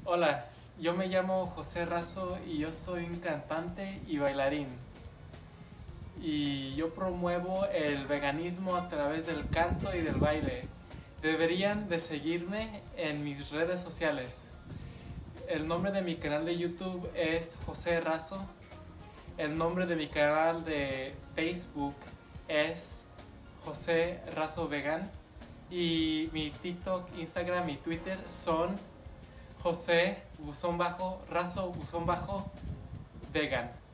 Hola, yo me llamo José Razo y yo soy un cantante y bailarín. Y yo promuevo el veganismo a través del canto y del baile. Deberían de seguirme en mis redes sociales. El nombre de mi canal de YouTube es José Razo. El nombre de mi canal de Facebook es José Razo Vegan. Y mi TikTok, Instagram y Twitter son José _Razo _Vegan.